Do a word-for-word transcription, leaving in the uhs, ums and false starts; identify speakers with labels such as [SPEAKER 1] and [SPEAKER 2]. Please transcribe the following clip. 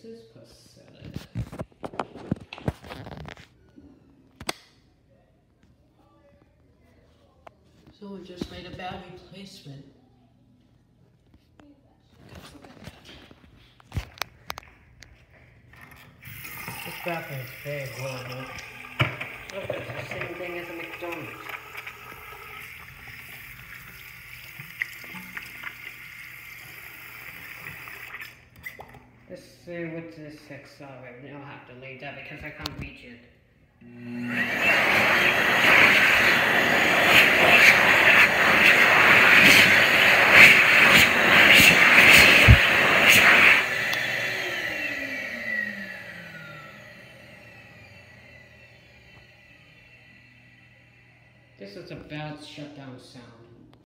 [SPEAKER 1] This is pathetic. Someone just made a bad replacement. This bathroom's big, isn't it? Look, it's the same thing as a McDonald's. Let's see what this Xlerator. I'll have to leave that because I can't reach it. This is a bad shutdown sound.